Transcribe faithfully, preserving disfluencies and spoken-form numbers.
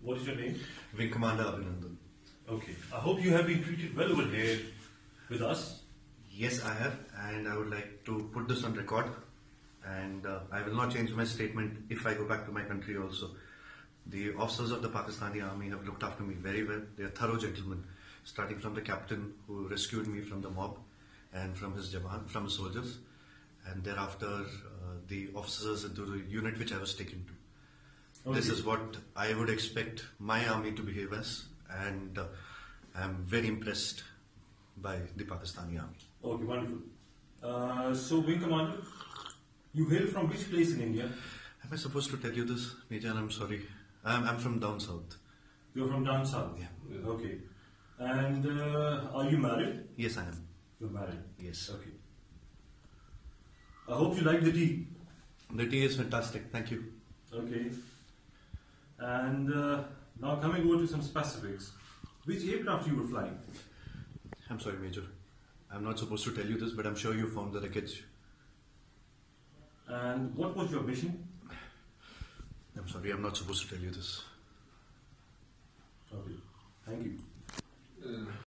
What is your name? Wing Commander Abhinandan. Okay. I hope you have been treated well over here with us. Yes, I have, and I would like to put this on record. And uh, I will not change my statement if I go back to my country also. The officers of the Pakistani army have looked after me very well. They are thorough gentlemen, starting from the captain who rescued me from the mob and from his jawan, from his soldiers, and thereafter uh, the officers into the unit which I was taken to. Okay. This is what I would expect my army to behave as, and uh, I am very impressed by the Pakistani army. Okay, wonderful. Uh, so, Wing Commander, you hail from which place in India? Am I supposed to tell you this, Major? I'm sorry. I'm, I'm from down south. You're from down south? Yeah. Okay. And uh, are you married? Yes, I am. You're married? Yes. Okay. I hope you like the tea. The tea is fantastic. Thank you. Okay. And uh, now coming over to some specifics. Which aircraft you were flying? I'm sorry, Major. I'm not supposed to tell you this, but I'm sure you found the wreckage. And what was your mission? I'm sorry, I'm not supposed to tell you this. Okay. Thank you. Uh.